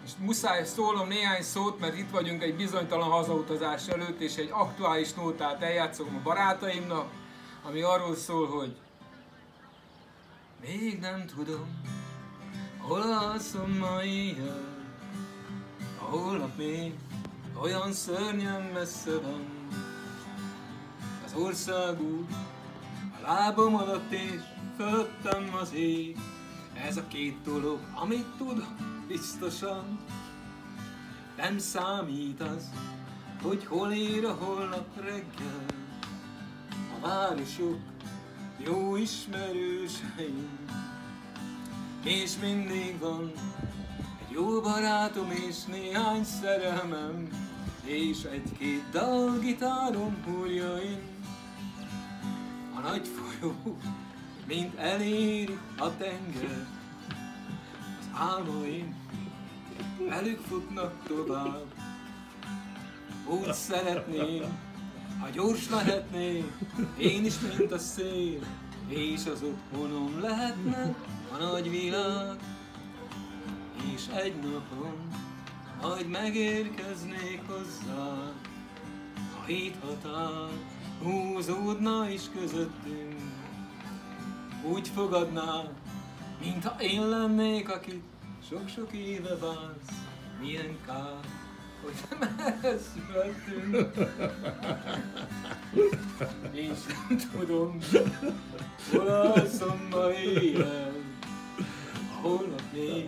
És muszáj szólnom néhány szót, mert itt vagyunk egy bizonytalan hazautazás előtt, és egy aktuális nótát eljátszom a barátaimnak, ami arról szól, hogy még nem tudom, hol alszom ma éjjel, a holnap még olyan szörnyen messze van. Az országút a lábam alatt és fölöttem az ég. Ez a két dolog, amit tudom biztosan. Nem számít az, hogy hol ér a holnap reggel. A városok jó ismerőseim, és mindig van egy jó barátom és néhány szerelmem, és egy-két dal gitárom húrjain. A nagy folyó mint eléri a tenger, az álmaim velük futnak tovább. Úgy szeretném, ha gyors lehetnék, én is, mint a szél, és az otthonom lehetne a nagy világ. És egy napon majd megérkeznék hozzá, a híd határ húzódna is közöttünk. Úgy fogadná, mintha én lennék, akit sok-sok éve vársz. Milyen kár, hogy nem ehhez születtünk. És nem tudom, hol alszom ma éjjel, a holnap még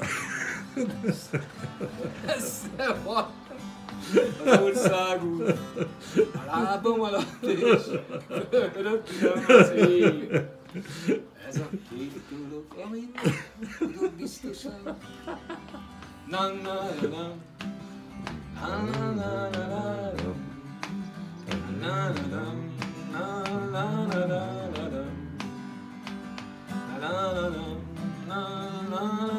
messze van. Az országút a lábam alatt és fölöttem az ég. Ez a két dolog, amit tudok biztosan. Na na na na na na na na na na na na na